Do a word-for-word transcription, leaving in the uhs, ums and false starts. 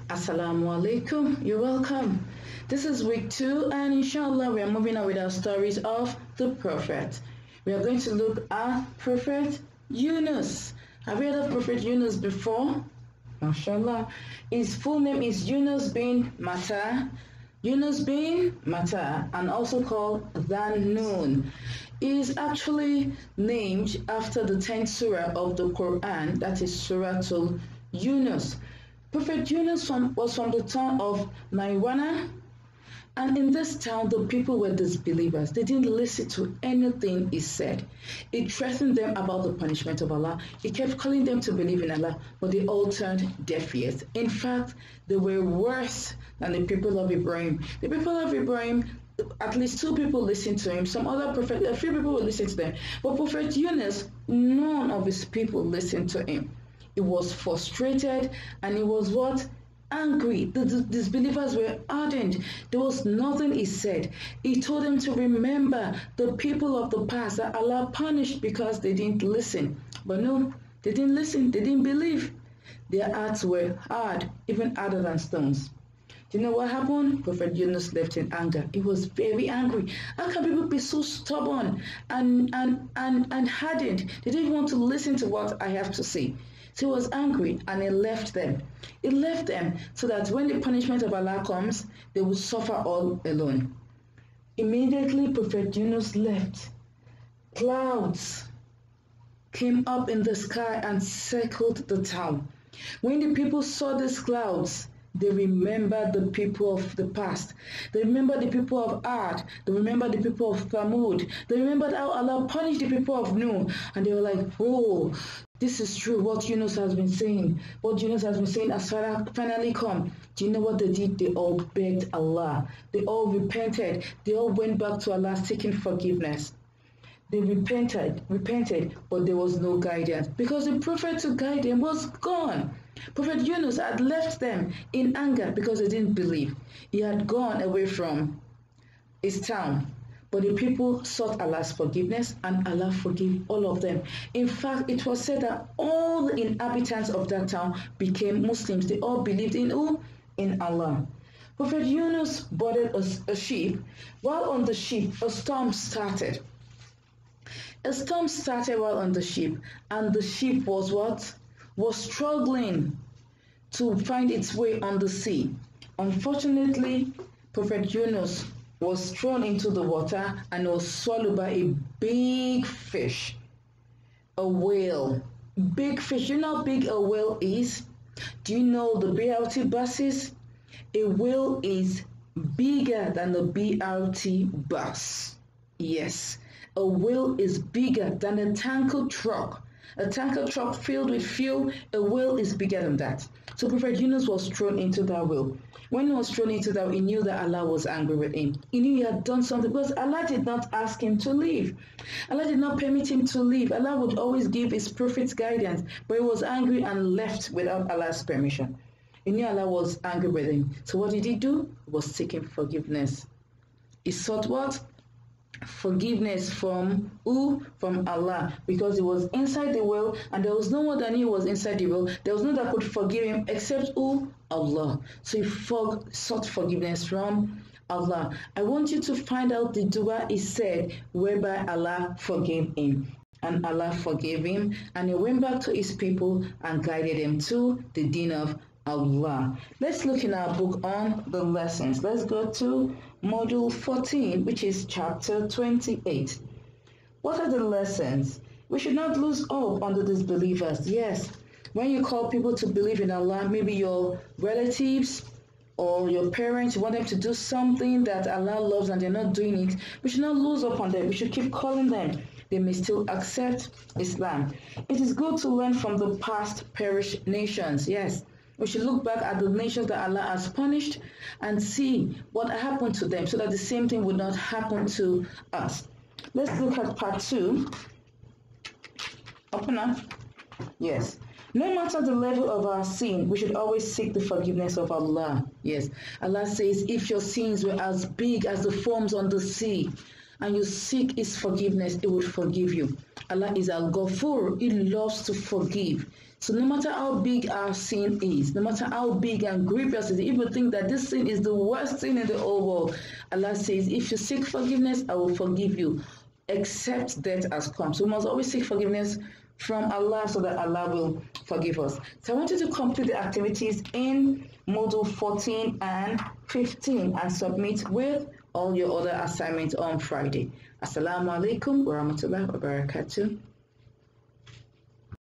Assalamu alaikum. You're welcome. This is week two, and inshallah, we are moving on with our stories of the Prophet. We are going to look at Prophet Yunus. Have you heard of Prophet Yunus before? MashaAllah. His full name is Yunus bin Matta. Yunus bin Matta, and also called Dhannun, is actually named after the tenth surah of the Quran, that is Suratul Yunus. Prophet Yunus from, was from the town of Naiwana, and in this town the people were disbelievers. They didn't listen to anything he said. He threatened them about the punishment of Allah. He kept calling them to believe in Allah, but they all turned deaf ears. In fact, they were worse than the people of Ibrahim. The people of Ibrahim, at least two people listened to him. Some other prophet, a few people would listen to them. But Prophet Yunus, none of his people listened to him. He was frustrated, and he was what? Angry. The, the disbelievers were ardent. There was nothing he said. He told them to remember the people of the past that Allah punished because they didn't listen. But no, they didn't listen. They didn't believe. Their hearts were hard, even harder than stones. Do you know what happened? Prophet Yunus left in anger. He was very angry. How can people be so stubborn and, and, and, and hardened? They didn't want to listen to what I have to say. So he was angry, and he left them. He left them so that when the punishment of Allah comes, they will suffer all alone. Immediately, Prophet Yunus left. Clouds came up in the sky and circled the town. When the people saw these clouds, they remembered the people of the past. They remembered the people of Ad. They remembered the people of Thamud. They remembered how Allah punished the people of Nuh. And they were like, oh, this is true, what Yunus has been saying. What Yunus has been saying has finally come. Do you know what they did? They all begged Allah. They all repented. They all went back to Allah seeking forgiveness. They repented, repented, but there was no guidance because the prophet to guide them was gone. Prophet Yunus had left them in anger because they didn't believe. He had gone away from his town. But the people sought Allah's forgiveness, and Allah forgave all of them. In fact, it was said that all the inhabitants of that town became Muslims. They all believed in who? In Allah. Prophet Yunus boarded a, a ship. While on the ship, a storm started. A storm started while on the ship, and the ship was what? Was struggling to find its way on the sea. Unfortunately, Prophet Yunus was thrown into the water and was swallowed by a big fish, a whale. Big fish. You know how big a whale is? Do you know the B R T buses? A whale is bigger than the B R T bus. Yes, a whale is bigger than a tanker truck. A tanker truck filled with fuel, a whale is bigger than that. So Prophet Yunus was thrown into that whale. When he was thrown into that, he knew that Allah was angry with him. He knew he had done something because Allah did not ask him to leave. Allah did not permit him to leave. Allah would always give his prophets guidance, but he was angry and left without Allah's permission. He knew Allah was angry with him. So what did he do? He was seeking forgiveness. He sought what? Forgiveness from who? From Allah, because he was inside the well, and there was no one that knew he was inside the well. There was no one that could forgive him except who? Allah. So he for, sought forgiveness from Allah. I want you to find out the dua he said whereby Allah forgave him. And Allah forgave him, and he went back to his people and guided them to the deen of Allah. Let's look in our book on the lessons. Let's go to module fourteen, which is chapter twenty-eight. What are the lessons? We should not lose hope on the disbelievers. Yes, when you call people to believe in Allah, maybe your relatives or your parents, you want them to do something that Allah loves and they're not doing it, we should not lose hope on them. We should keep calling them. They may still accept Islam. It is good to learn from the past perished nations. Yes. We should look back at the nations that Allah has punished and see what happened to them so that the same thing would not happen to us. Let's look at part two. Open up. Yes. No matter the level of our sin, we should always seek the forgiveness of Allah. Yes. Allah says, if your sins were as big as the foams on the sea, and you seek his forgiveness, he will forgive you. Allah is al-Ghafur. He loves to forgive. So no matter how big our sin is, no matter how big and grievous it is, if you think that this sin is the worst sin in the whole world, Allah says, if you seek forgiveness, I will forgive you, except death has come. So we must always seek forgiveness from Allah so that Allah will forgive us. So I want you to complete the activities in module fourteen and fifteen and submit with all your other assignments on Friday. Assalamu alaikum wa rahmatullahi wa barakatuh.